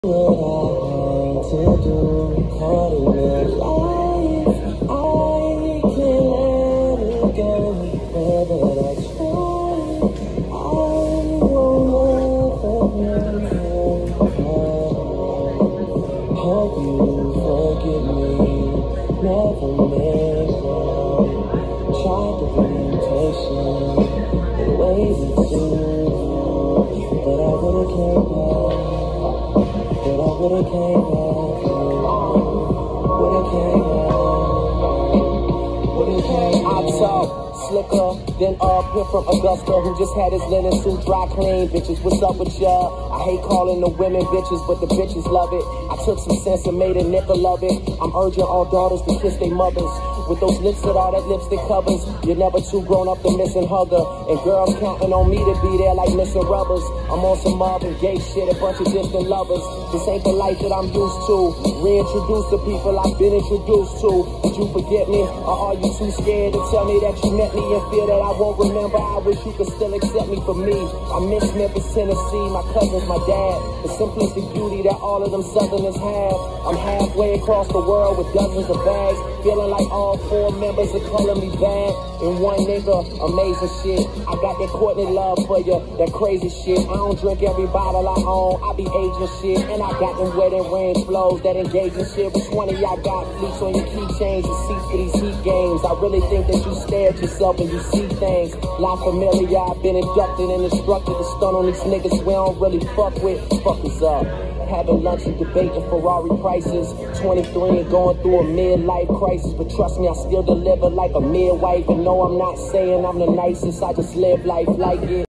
What I hate to do, caught in real life, I can't let it go. Whether I try, I won't let it hope you forgive me, never meant wrong. Tried to be patient, but waited too long. But I would've came back. But I would've came back, would've came back, would've came back. I talk slicker than Pimp from Augusta, who just had his linen suit dry clean. Bitches, what's up with ya? I hate calling the women bitches, but the bitches love it. I took some sense and made a nigga love it. I'm urging all daughters to kiss their mothers with those lips that all that lipstick covers. You're never too grown up to miss and hugger, and girls counting on me to be there like missing rubbers. I'm on some Marvin Gaye shit, a bunch of distant lovers. This ain't the life that I'm used to. Reintroduce the people I've been introduced to. Did you forget me, or are you too scared to tell me that you met me and fear that I won't remember? I wish you could still accept me for me. I miss Memphis, Tennessee, my cousins, my dad, the simplistic beauty that all of them Southerners have. I'm halfway across the world with dozens of bags, feeling like all 4 members are calling me bad. And one nigga, amazing shit. I got that Courtney love for you, that crazy shit. I don't drink every bottle I own, I be aging shit. And I got them wedding ring flows, that engaging shit. Which one of y'all got fleets on your keychains and seats for these heat games? I really think that you stare at yourself and you see things. La Familia, I've been inducted and instructed to stun on these niggas we don't really fuck with. Fuck is up. Having lunch and debating Ferrari prices. 23 and going through a midlife crisis. But trust me, I still deliver like a midwife. And no, I'm not saying I'm the nicest, I just live life like it.